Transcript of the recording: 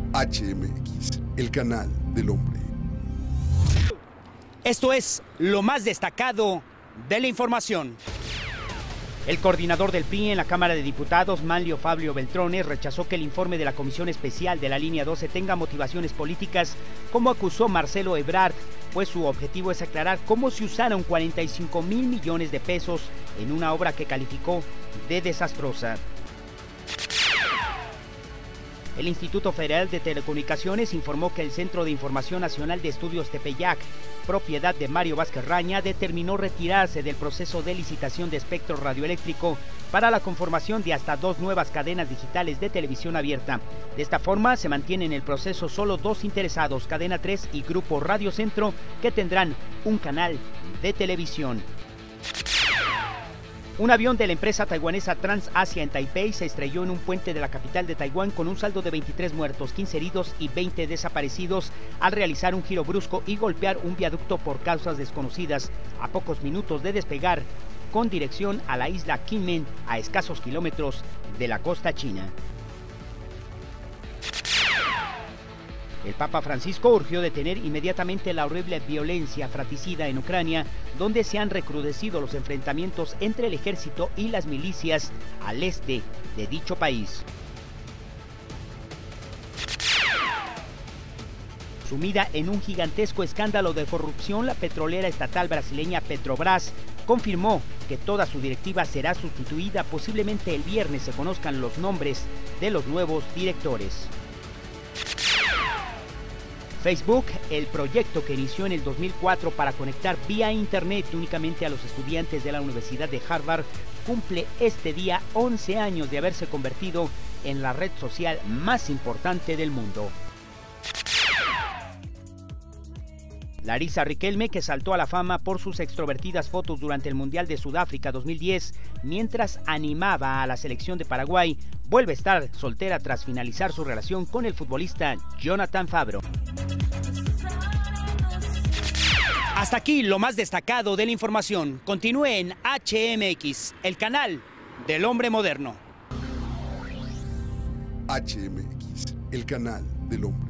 HMX, el canal del hombre. Esto es lo más destacado de la información. El coordinador del PRI en la Cámara de Diputados, Manlio Fabio Beltrones, rechazó que el informe de la Comisión Especial de la Línea 12 tenga motivaciones políticas, como acusó Marcelo Ebrard, pues su objetivo es aclarar cómo se usaron 45,000 millones de pesos en una obra que calificó de desastrosa. El Instituto Federal de Telecomunicaciones informó que el Centro de Información Nacional de Estudios Tepeyac, propiedad de Mario Vázquez Raña, determinó retirarse del proceso de licitación de espectro radioeléctrico para la conformación de hasta 2 nuevas cadenas digitales de televisión abierta. De esta forma, se mantiene en el proceso solo 2 interesados, Cadena 3 y Grupo Radio Centro, que tendrán un canal de televisión. Un avión de la empresa taiwanesa TransAsia en Taipei se estrelló en un puente de la capital de Taiwán con un saldo de 23 muertos, 15 heridos y 20 desaparecidos al realizar un giro brusco y golpear un viaducto por causas desconocidas a pocos minutos de despegar con dirección a la isla Kinmen, a escasos kilómetros de la costa china. El Papa Francisco urgió detener inmediatamente la horrible violencia fratricida en Ucrania, donde se han recrudecido los enfrentamientos entre el ejército y las milicias al este de dicho país. Sumida en un gigantesco escándalo de corrupción, la petrolera estatal brasileña Petrobras confirmó que toda su directiva será sustituida. Posiblemente el viernes se conozcan los nombres de los nuevos directores. Facebook, el proyecto que inició en el 2004 para conectar vía internet únicamente a los estudiantes de la Universidad de Harvard, cumple este día 11 años de haberse convertido en la red social más importante del mundo. Larissa Riquelme, que saltó a la fama por sus extrovertidas fotos durante el Mundial de Sudáfrica 2010, mientras animaba a la selección de Paraguay, vuelve a estar soltera tras finalizar su relación con el futbolista Jonathan Fabro. Hasta aquí lo más destacado de la información. Continúe en HMX, el canal del hombre moderno. HMX, el canal del hombre.